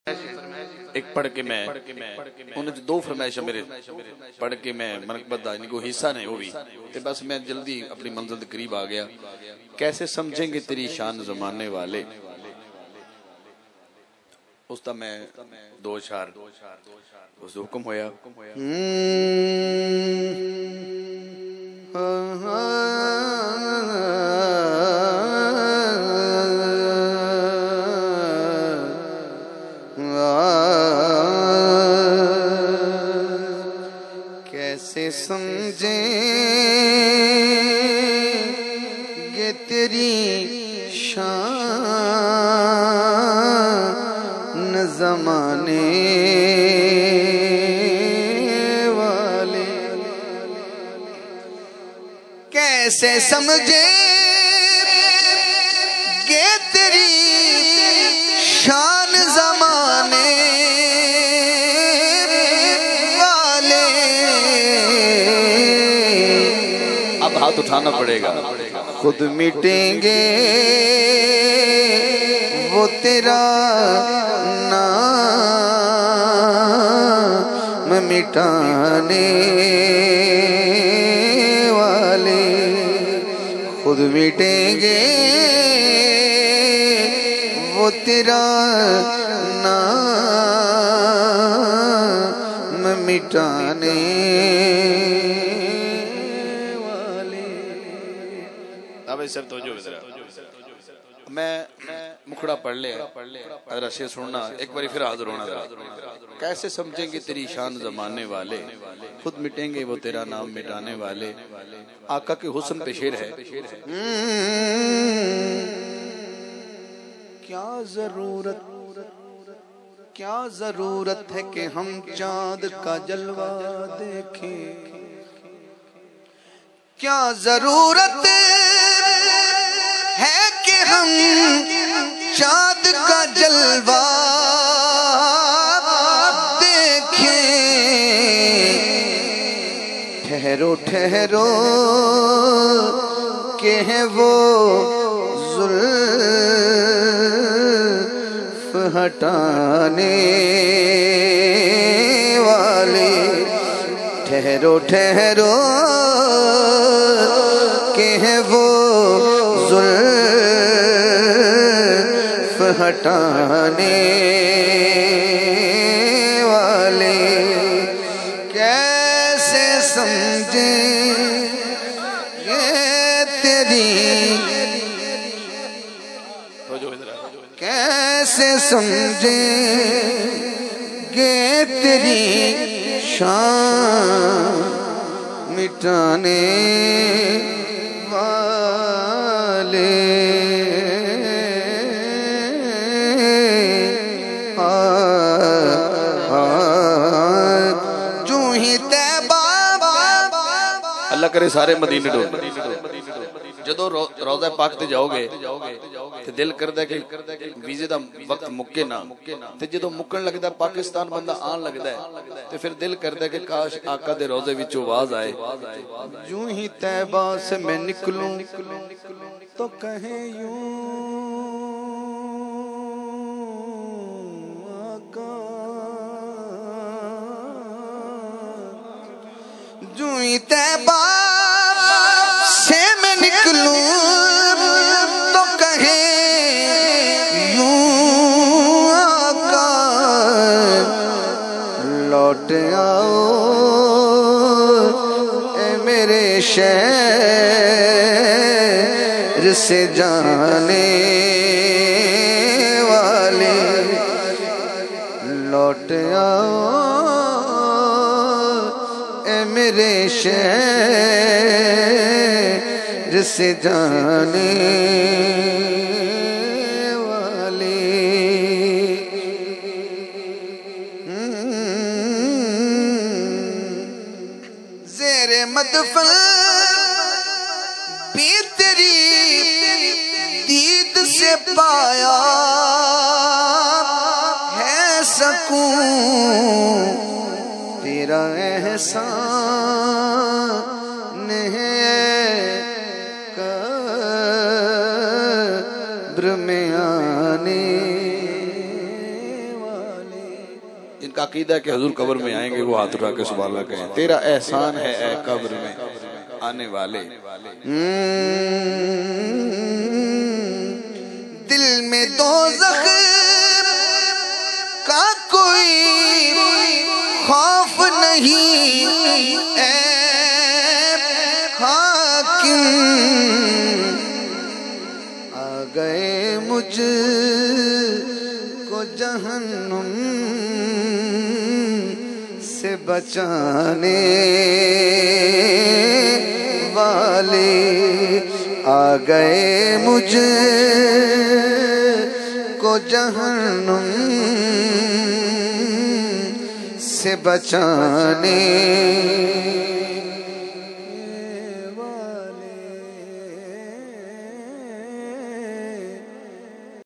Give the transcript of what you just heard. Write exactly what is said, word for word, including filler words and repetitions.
एक पढ़ के मैं उन्हें दो फरमाइशा मेरे पढ़ के मैं मनकबत दा इनको हिस्सा नहीं वो भी ते बस मैं जल्दी अपनी मंजिल के करीब आ गया। कैसे समझेंगे तेरी शान जमाने वाले, उसका मैं दो चार उस हुक्म होया। कैसे समझेंगे तेरी शान ज़माने वाले, कैसे समझेंगे तेरी शान ज़माने वाले। अब हाथ उठाना पड़ेगा। खुद मिटेंगे वो तेरा नाम मिटाने वाले, खुद मिटेंगे वो तेरा नाम मिटाने वाले। अब सर तो जो मैं मुखड़ा पढ़ लिया, अगर शेर सुनना एक बार फिर हाजिर होना जरा। कैसे समझेंगे तेरी शान जमाने वाले, खुद मिटेंगे वो तेरा नाम मिटाने वाले। आका के हुस्न पे शेर है। क्या जरूरत क्या जरूरत है कि हम चांद का जलवा देखें, क्या जरूरत है कि हम चांद का जलवा देखें। ठहरो ठहरो के हैं वो जुल्फ हटाने वाले, ठहरो ठहरो के हैं वो जुल्फ हटाने वाले। कैसे समझेंगे तेरी, कैसे समझेंगे तेरी शान मिटाने वाले। जो ही तैबा अल्लाह करे सारे मदीने डोल। जदों रोज़ा पाक ते जाओगे ते दिल करदा कि वीजे दा वक्त मुक्के ना, ते जदों मुक्कन लगदा पाकिस्तान बंदा आन लगदा है ते फिर दिल करदा कि काश आका दे रोज़े विचों आवाज आए। यूं ही तैबा से मैं निकलूं तो कहे यूं आका, यूं ही तैबा से मैं निकलूं तो कहे यूं आका, लौट आओ ए मेरे शहर से जाने वाले, लौट आओ ए मेरे शहर से जाने वाले। ज़ेरे मदफन भी तेरी दीद से पाया है सकून, तेरा एहसान है कब्र में आने वाले। जिनका अकीदा है कि हुजूर कब्र में आएंगे वो हाथ उठा के सुभान अल्लाह कहें। तेरा एहसान है ऐ कब्र में आने वाले। दिल में दोज़ख का कोई खौफ नहीं ऐ हाकिम, आ गए मुझ को जहन्नुम से बचाने वाले, आ गए मुझ को जहन्नुम से बचाने